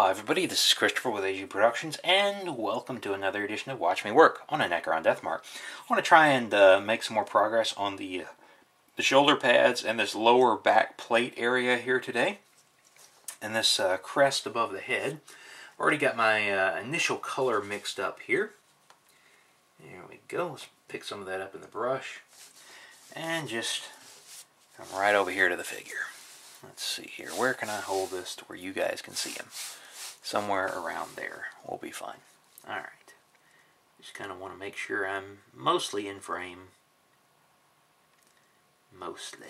Hi everybody, this is Christopher with AG Productions, and welcome to another edition of Watch Me Work on a Necron Deathmark. I want to try and make some more progress on the shoulder pads and this lower back plate area here today, and this crest above the head. I've already got my initial color mixed up here. There we go. Let's pick some of that up in the brush, and just come right over here to the figure. Let's see here. Where can I hold this to where you guys can see him? Somewhere around there will be fine. Alright. Just kind of want to make sure I'm mostly in frame. Mostly.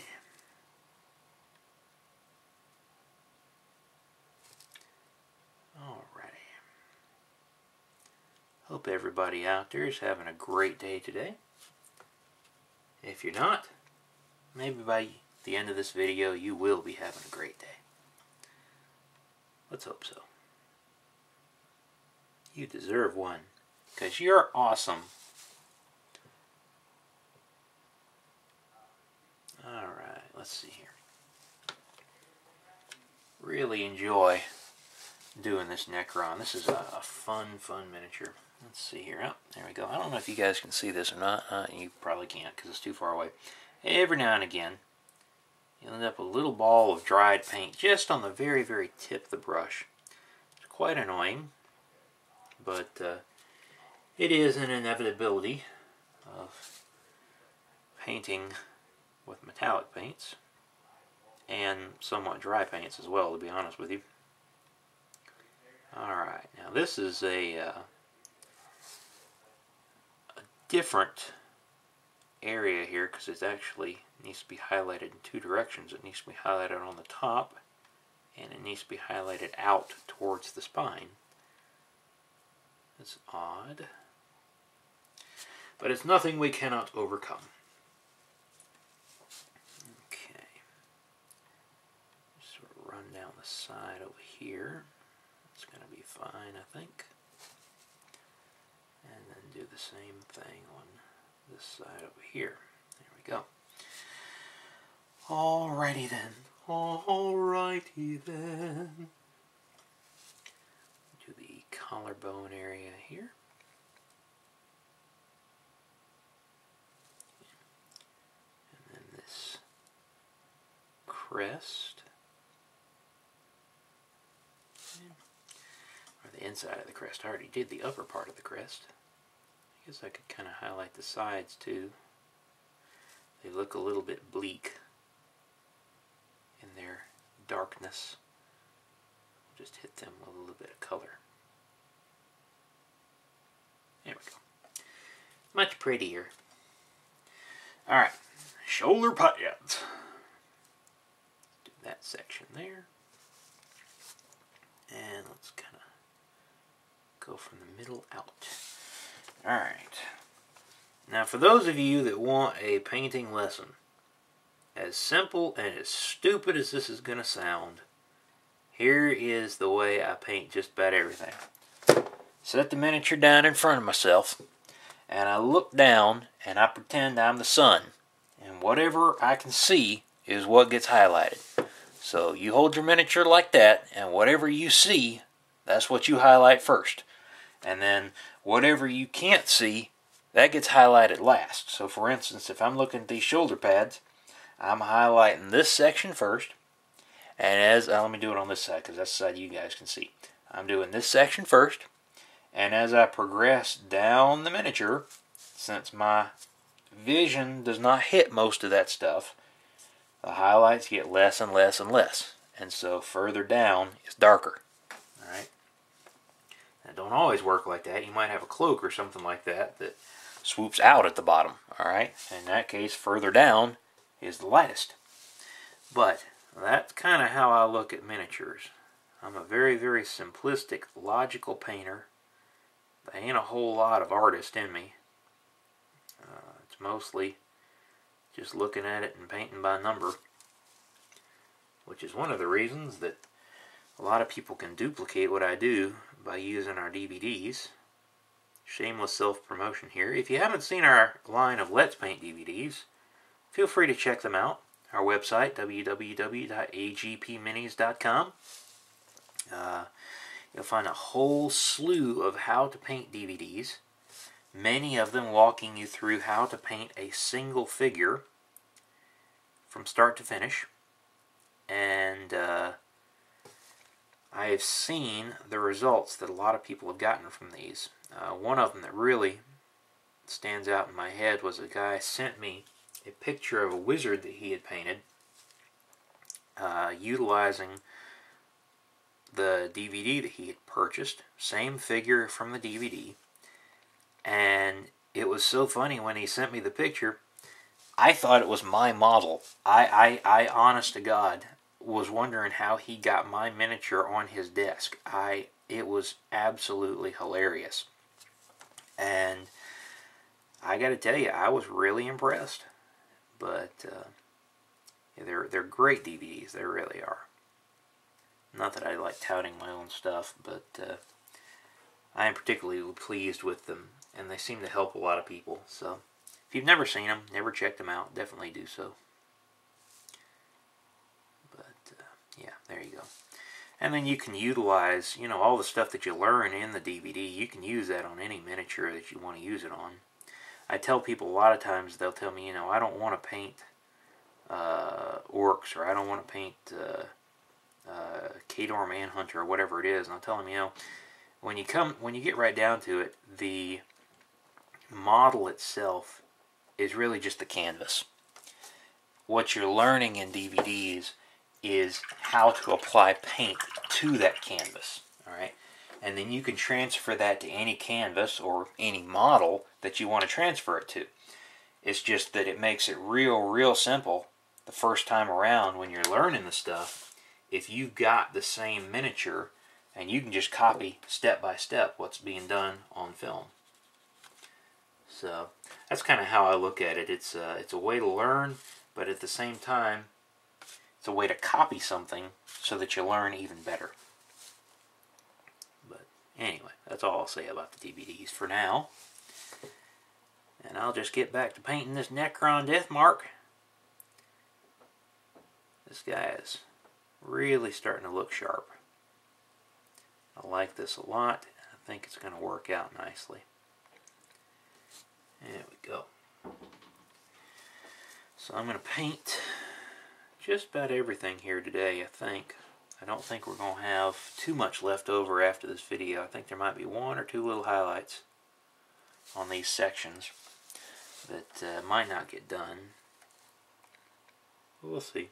Alrighty. Hope everybody out there is having a great day today. If you're not, maybe by the end of this video you will be having a great day. Let's hope so. You deserve one, because you're awesome. Alright, let's see here. Really enjoy doing this Necron. This is a fun miniature. Let's see here. Oh, there we go. I don't know if you guys can see this or not. You probably can't because it's too far away. Every now and again, you end up with a little ball of dried paint just on the very tip of the brush. It's quite annoying, but it is an inevitability of painting with metallic paints and somewhat dry paints as well, to be honest with you. Alright, now this is a different area here because it actually needs to be highlighted in two directions. It needs to be highlighted on the top, and it needs to be highlighted out towards the spine. It's odd, but it's nothing we cannot overcome. Okay, just sort of run down the side over here. It's going to be fine, I think. And then do the same thing on this side over here. There we go. Alrighty then. Alrighty then. Do the collarbone area here. And then this crest. Or the inside of the crest. I already did the upper part of the crest. I guess I could kind of highlight the sides too. They look a little bit bleak in their darkness. Just hit them with a little bit of color. There we go. Much prettier. Alright, shoulder pads. Do that section there. And let's kind of go from the middle out. Alright. Now for those of you that want a painting lesson, as simple and as stupid as this is going to sound, here is the way I paint just about everything. Set the miniature down in front of myself, and I look down and I pretend I'm the sun. And whatever I can see is what gets highlighted. So you hold your miniature like that, and whatever you see, that's what you highlight first. And then whatever you can't see, that gets highlighted last. So for instance, if I'm looking at these shoulder pads, I'm highlighting this section first. And let me do it on this side because that's the side you guys can see. I'm doing this section first. And as I progress down the miniature, since my vision does not hit most of that stuff, the highlights get less and less and less. And so further down is darker. Alright? It don't always work like that. You might have a cloak or something like that that swoops out at the bottom. Alright? In that case, further down is the lightest. But that's kind of how I look at miniatures. I'm a very simplistic, logical painter. There ain't a whole lot of artist in me. It's mostly just looking at it and painting by number, which is one of the reasons that a lot of people can duplicate what I do by using our DVDs. Shameless self-promotion here. If you haven't seen our line of Let's Paint DVDs, feel free to check them out. Our website, www.agpminis.com. you'll find a whole slew of how to paint DVDs, many of them walking you through how to paint a single figure from start to finish. And I have seen the results that a lot of people have gotten from these. One of them that really stands out in my head was a guy sent me a picture of a wizard that he had painted, utilizing the DVD that he had purchased, same figure from the DVD. And it was so funny when he sent me the picture. I thought it was my model. I honest to God, was wondering how he got my miniature on his desk. It was absolutely hilarious. And I got to tell you, I was really impressed. But yeah, they're great DVDs. They really are. Not that I like touting my own stuff, but I am particularly pleased with them, and they seem to help a lot of people. So if you've never seen them, never checked them out, definitely do so. But yeah, there you go. And then you can utilize, you know, all the stuff that you learn in the DVD. You can use that on any miniature that you want to use it on. I tell people a lot of times, they'll tell me, you know, I don't want to paint orcs, or I don't want to paint Khador Manhunter, or whatever it is. And I'll tell them, you know, when you get right down to it, the model itself is really just the canvas. What you're learning in DVDs is how to apply paint to that canvas, all right? And then you can transfer that to any canvas or any model that you want to transfer it to. It's just that it makes it real simple the first time around when you're learning the stuff. If you've got the same miniature, and you can just copy step by step what's being done on film. So that's kind of how I look at it. It's a way to learn, but at the same time, it's a way to copy something so that you learn even better. But anyway, that's all I'll say about the DVDs for now. And I'll just get back to painting this Necron Deathmark. This guy is really starting to look sharp. I like this a lot. I think it's going to work out nicely. There we go. So I'm going to paint just about everything here today, I think. I don't think we're going to have too much left over after this video. I think there might be one or two little highlights on these sections that might not get done. We'll see.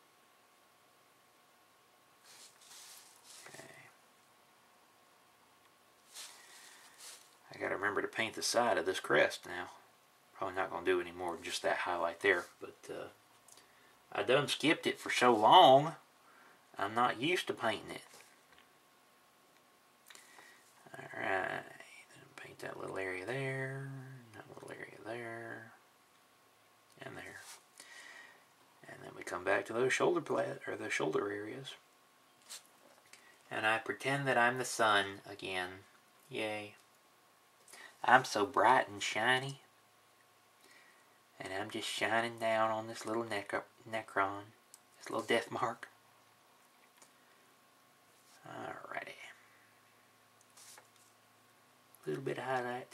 I gotta remember to paint the side of this crest now. Probably not gonna do any more than just that highlight there, but I done skipped it for so long, I'm not used to painting it. Alright, paint that little area there, that little area there, and there. And then we come back to those shoulder the shoulder areas. And I pretend that I'm the sun again. Yay. I'm so bright and shiny, and I'm just shining down on this little Necron, this little Deathmark. Alrighty. A little bit of highlight.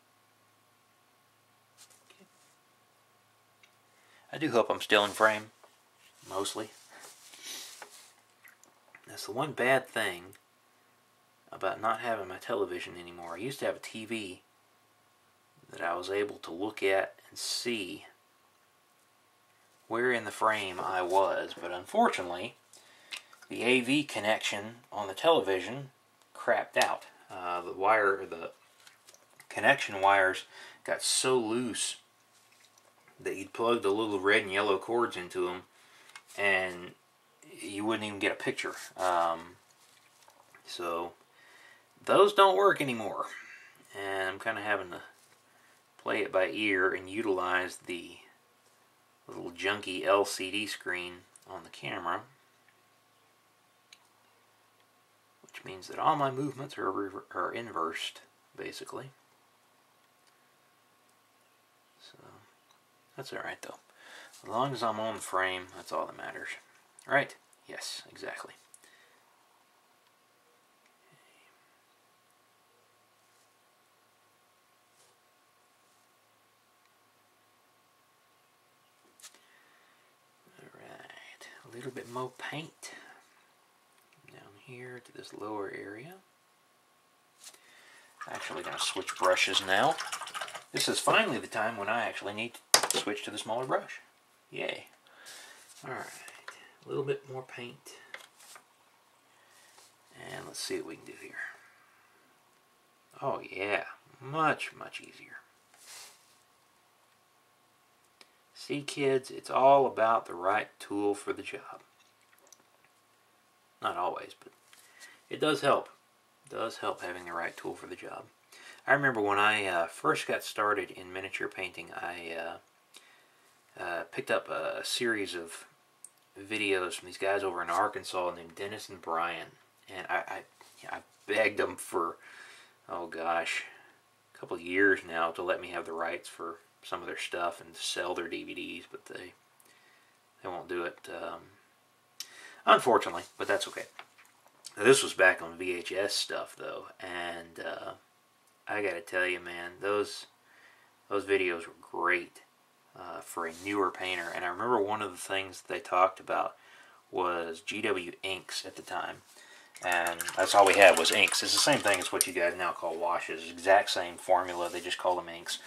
Okay. I do hope I'm still in frame, mostly. That's the one bad thing about not having my television anymore. I used to have a TV that I was able to look at and see where in the frame I was, but unfortunately the AV connection on the television crapped out. The connection wires got so loose that you'd plug the little red and yellow cords into them and you wouldn't even get a picture. So those don't work anymore, and I'm kind of having to play it by ear and utilize the little junky LCD screen on the camera, which means that all my movements are inversed, basically. So that's alright though. As long as I'm on the frame, that's all that matters. Right? Yes, exactly. little bit more paint down here to this lower area. Actually going to switch brushes now. This is finally the time when I actually need to switch to the smaller brush. Yay. Alright, a little bit more paint. And let's see what we can do here. Oh yeah, much, much easier. See, kids, it's all about the right tool for the job. Not always, but it does help. It does help having the right tool for the job. I remember when I first got started in miniature painting, I picked up a series of videos from these guys over in Arkansas named Dennis and Brian. And I begged them for, oh gosh, a couple of years now to let me have the rights for some of their stuff and sell their DVDs, but they won't do it, unfortunately, but that's okay. Now, this was back on VHS stuff, though, and I gotta tell you, man, those videos were great for a newer painter, and I remember one of the things they talked about was GW inks at the time, and that's all we had was inks. It's the same thing as what you guys now call washes, exact same formula, they just call them inks.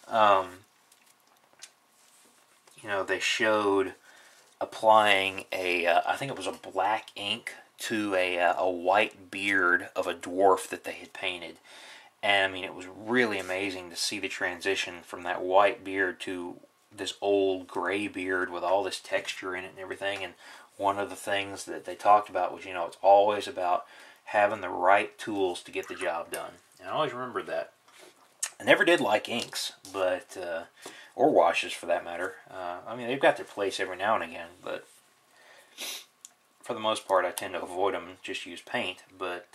You know, they showed applying I think it was a black ink to a white beard of a dwarf that they had painted. And I mean, it was really amazing to see the transition from that white beard to this old gray beard with all this texture in it and everything. And one of the things that they talked about was, you know, it's always about having the right tools to get the job done. And I always remembered that. I never did like inks, but or washes for that matter. I mean, they've got their place every now and again, but for the most part, I tend to avoid them and just use paint. But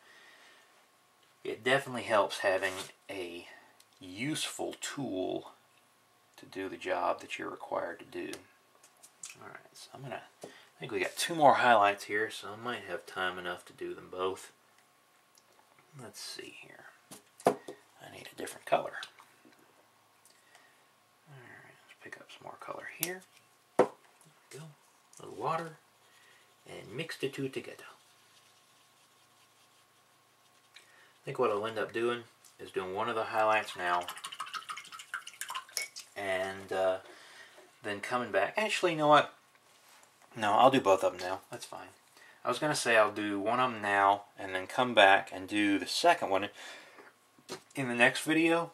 it definitely helps having a useful tool to do the job that you're required to do. Alright, so I think we got 2 more highlights here, so I might have time enough to do them both. Let's see here. I need a different color. Alright, let's pick up some more color here. There we go. A little water. And mix the two together. I think what I'll end up doing is doing one of the highlights now. And then coming back. Actually, you know what? No, I'll do both of them now. That's fine. I was going to say I'll do one of them now and then come back and do the second one in the next video,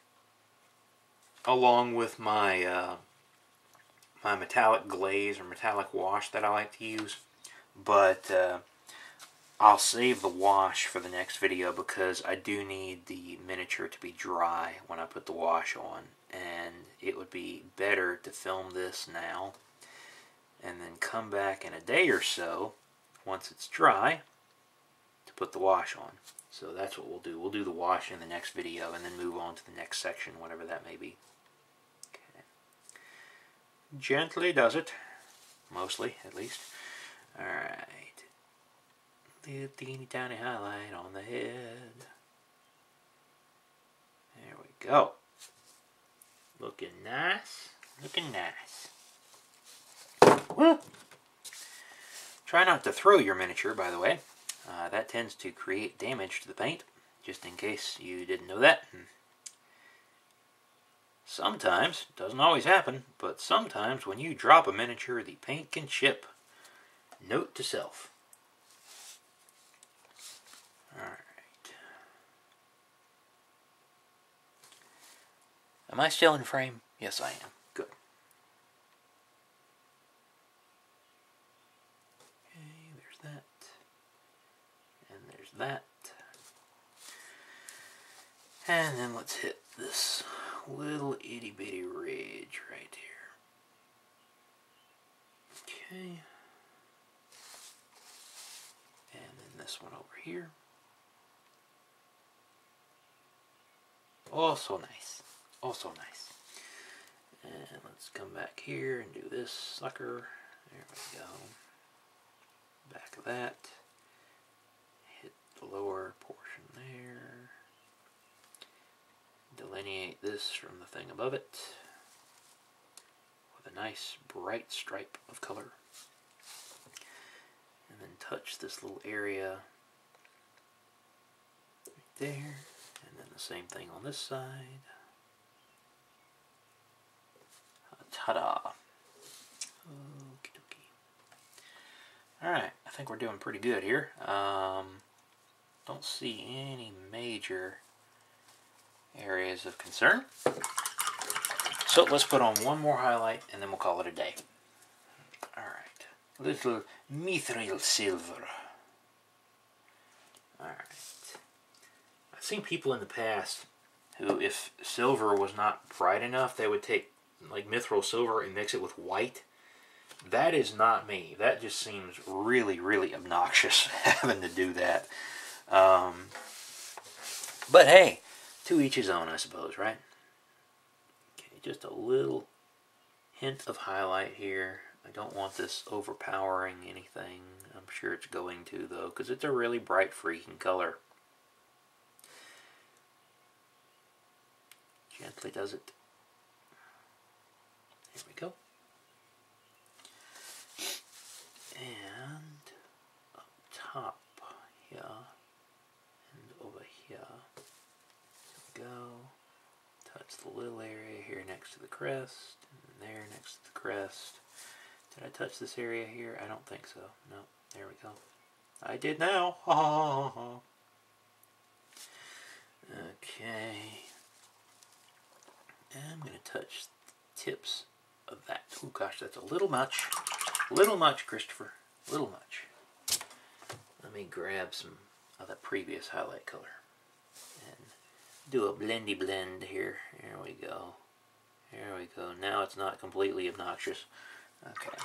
along with my my metallic glaze or metallic wash that I like to use. But I'll save the wash for the next video because I do need the miniature to be dry when I put the wash on, and it would be better to film this now and then come back in a day or so once it's dry to put the wash on. So that's what we'll do. We'll do the wash in the next video and then move on to the next section, whatever that may be. Okay. Gently does it. Mostly, at least. Alright. Little teeny tiny highlight on the head. There we go. Looking nice. Looking nice. Woo! Try not to throw your miniature, by the way. That tends to create damage to the paint, just in case you didn't know that. Sometimes, doesn't always happen, but sometimes when you drop a miniature, the paint can chip. Note to self. Alright. Am I still in frame? Yes, I am. Good. Okay, there's that. And there's that. And then let's hit this little itty bitty ridge right here. Okay. And then this one over here. Oh, so nice. Oh, so nice. And let's come back here and do this sucker. There we go. Back of that. Hit the lower portion there. Delineate this from the thing above it with a nice bright stripe of color. then touch this little area right there, and then the same thing on this side. Ta-da! Okie dokie. Alright, I think we're doing pretty good here. Don't see any major areas of concern. So let's put on one more highlight and then we'll call it a day. Alright, little mithril silver. Alright. I've seen people in the past who, if silver was not bright enough, they would take like mithril silver and mix it with white. That is not me. That just seems really, really obnoxious having to do that. But hey, to each his own, I suppose, right? Okay, just a little hint of highlight here. I don't want this overpowering anything. I'm sure it's going to, though, because it's a really bright freaking color. Gently does it. Here we go. And up top here and over here. There we go. Touch the little area here next to the crest, and there next to the crest. Did I touch this area here? I don't think so. No, there we go. I did now. Ha ha ha ha. Okay. And I'm going to touch the tips of that. Oh gosh, that's a little much. Little much, Christopher. Little much. Let me grab some of the previous highlight color and do a blendy blend here. Here we go. Here we go. Now it's not completely obnoxious. Okay.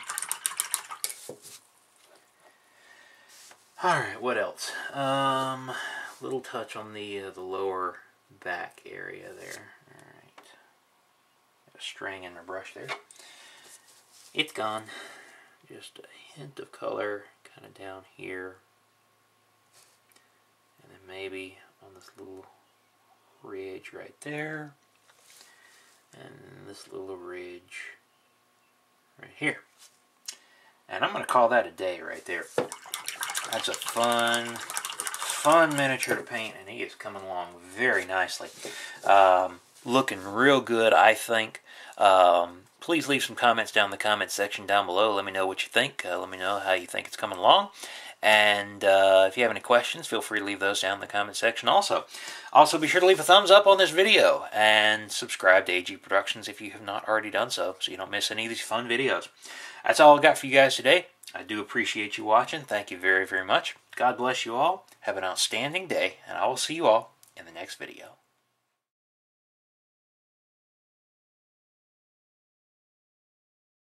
Alright, what else? Little touch on the lower back area there. Alright. Got a string in my brush there. It's gone. Just a hint of color kind of down here. And then maybe on this little ridge right there. And this little ridge right here. And I'm going to call that a day right there. That's a fun miniature to paint, and he is coming along very nicely. Looking real good, I think. Please leave some comments down in the comment section down below. Let me know what you think. Let me know how you think it's coming along. And if you have any questions, feel free to leave those down in the comment section also. Also, be sure to leave a thumbs up on this video and subscribe to AG Productions if you have not already done so you don't miss any of these fun videos. That's all I got for you guys today. I do appreciate you watching. Thank you very, very much. God bless you all. Have an outstanding day, and I will see you all in the next video.